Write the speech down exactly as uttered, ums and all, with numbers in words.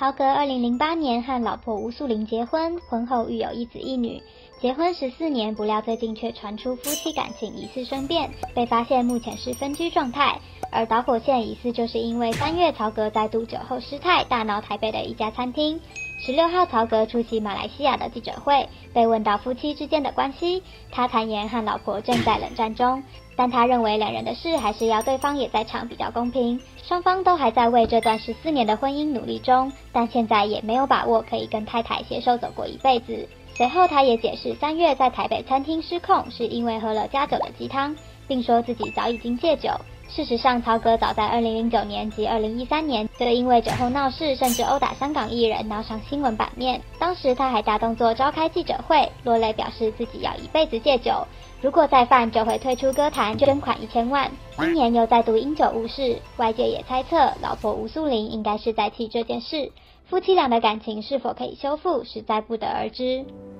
曹格二零零八年和老婆吴素玲结婚，婚后育有一子一女。结婚十四年，不料最近却传出夫妻感情疑似生变，被发现目前是分居状态。而导火线疑似就是因为三月曹格再度酒后失态，大闹台北的一家餐厅。十六号，曹格出席马来西亚的记者会，被问到夫妻之间的关系，他坦言和老婆正在冷战中，但他认为两人的事还是要对方也在场比较公平。双方都还在为这段十四年的婚姻努力中，但现在也没有把握可以跟太太携手走过一辈子。随后他也解释，三月在台北餐厅失控是因为喝了加酒的鸡汤，并说自己早已经戒酒。事实上，曹格早在二零零九年及二零一三年就因为酒后闹事，甚至殴打香港艺人，闹上新闻版面。当时他还大动作召开记者会，落泪表示自己要一辈子戒酒，如果再犯就会退出歌坛，捐款一千万。今年又再度因酒误事，外界也猜测老婆吴素玲应该是在气这件事，夫妻俩的感情是否可以修复，实在不得而知。